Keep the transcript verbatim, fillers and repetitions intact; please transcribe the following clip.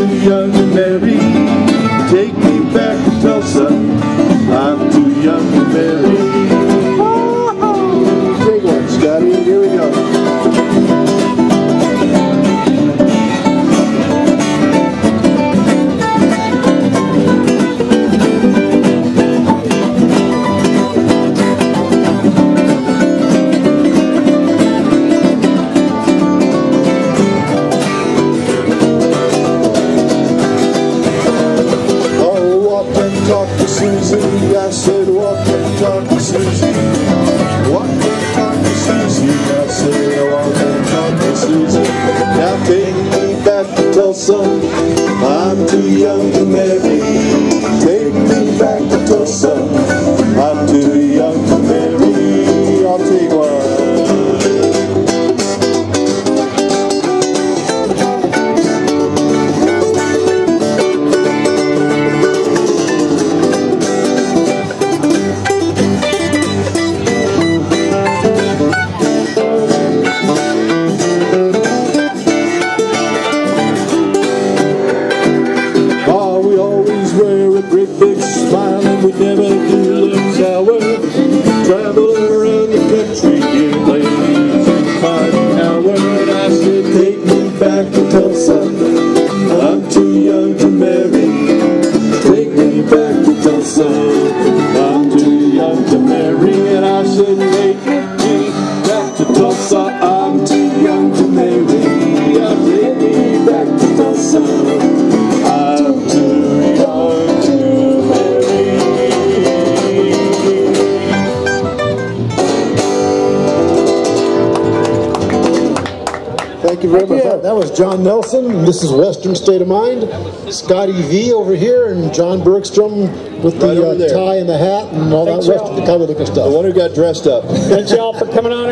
too young to marry. Take me back to Tulsa. I'm too young to marry. Take one, Scotty. Here we go. Talk to Susie, I said walk and talk to Susie. Walk and talk to Susie, I said walk and talk to Susie. Now take me back to Tulsa, I'm too young to marry. Take me back to Tulsa, I'm too young to marry. I'll take one. Great big smile and we never do look sour. Travel around the country in ladies in party hour. And I said take me back to Tulsa, I'm too young to marry. Take me back to Tulsa, I'm too young to marry. And I said take me back to Tulsa, I'm too young to marry. Take me back to Tulsa, I'm too young to Thank you very much. That was John Nelson. This is Western State of Mind. Scotty V over here, and John Bergstrom with the right uh, tie and the hat and all Thanks that Western kind of looking stuff. The one who got dressed up. Thanks y'all for coming on.